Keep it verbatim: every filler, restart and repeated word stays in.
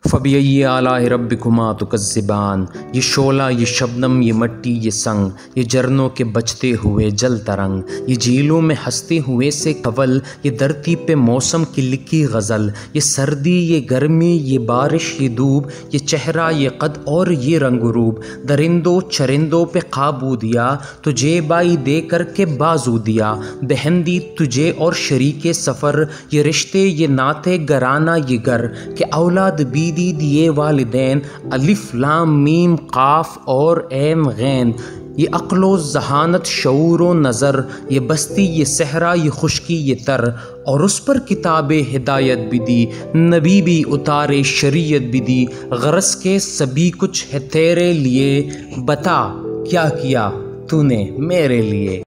फ़बिय्यि आलाइ रब्बिकुमा तुकज़्ज़िबान। ये शोला, ये शबनम, ये मट्टी, ये संग, ये झरनों के बचते हुए जल तरंग, ये झीलों में हंसते हुए से कवल, ये धरती पे मौसम की लिखी गज़ल, ये सर्दी, ये गर्मी, ये बारिश, ये धूप, ये चेहरा, ये कद और ये रंग रूप। दरिंदों चरिंदों पे काबू दिया, तुझे बाई दे कर के बाजू दिया। बहन दी तुझे और शरीके सफ़र, ये रिश्ते, ये नाते घराना, ये घर के औलाद भी दी दिए वालिदैन। अलिफ लाम मीम काफ और ऐन गैन, ये अक्लो जहानत शऊर व नज़र, ये बस्ती, ये सहरा, ये खुशकी, ये तर। और उस पर किताबे हिदायत भी दी, नबी भी उतारे, शरीयत भी दी। गरज के सभी कुछ है तेरे लिए, बता क्या किया तूने मेरे लिए।